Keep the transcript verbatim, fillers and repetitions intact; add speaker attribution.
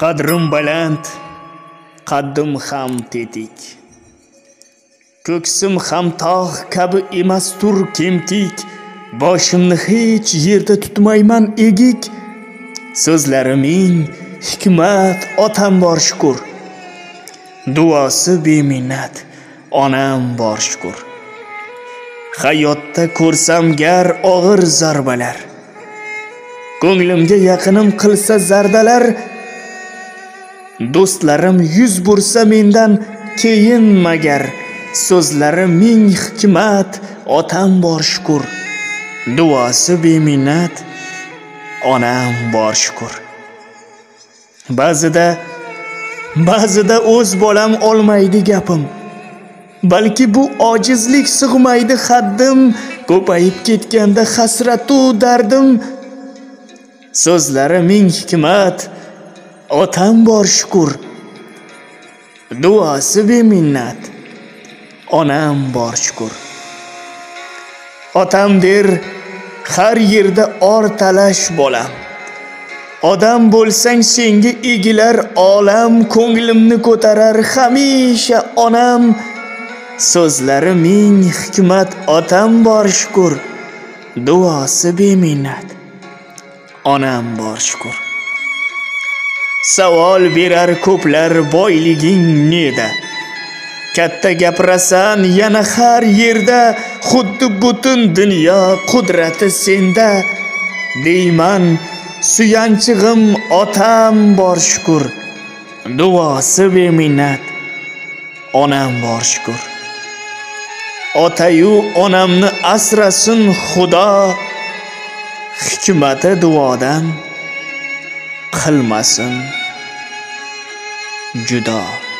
Speaker 1: Qadrim baland, qaddim ham tetik. Ko'ksim ham tog' kabi emastur kemtik. Boshimni hech yerda tutmayman egik. So'zlarimning hikmat otam bor shukr. Duosi beminnat onam bor shukr. Hayotda ko'rsam gar og'ir zarbalar, ko'nglimga yaqinim qilsa zardalar, do'stlarim yuz bursa mendan keyin magar, so'zlari ming hikmat otam bor shukr. Duosi beminnat onam bor shukr. Ba'zida ba'zida o'z bolam olmaydi gapim. Balki bu ojizlik sig'maydi haddim, ko'payib ketganda hasratu dardim. So'zlari ming hikmat otam bor shukr. Duosi beminnat onam bor shukr. Otam der har yerda or talash bolam. Odam bo'lsang senga egilar olam, ko'nglimni ko'tarar hamisha onam. So'zlari ming hikmat otam bor shukr. Duosi beminnat onam bor shukr. Savol berar ko'plar boyliging neda? Katta gapirasan yana har yerda, xuddi butun dunyo qudrati senda. Deyman suyanchig'im otam bor shukr. Duosi beminnat onam bor shukr. Otayu onamni asrasin Xudo, hikmati duodan qilmasin judo.